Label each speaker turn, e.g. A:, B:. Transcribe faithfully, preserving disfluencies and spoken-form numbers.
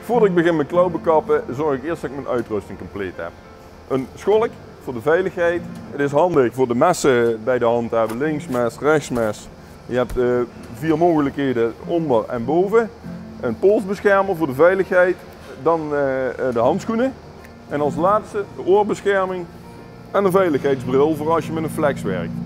A: Voordat ik begin met klauwbekappen, zorg ik eerst dat ik mijn uitrusting compleet heb. Een scholk voor de veiligheid. Het is handig voor de messen bij de hand hebben, linksmes, rechtsmes. Je hebt uh, vier mogelijkheden onder en boven. Een polsbeschermer voor de veiligheid, dan uh, de handschoenen. En als laatste de oorbescherming en een veiligheidsbril voor als je met een flex werkt.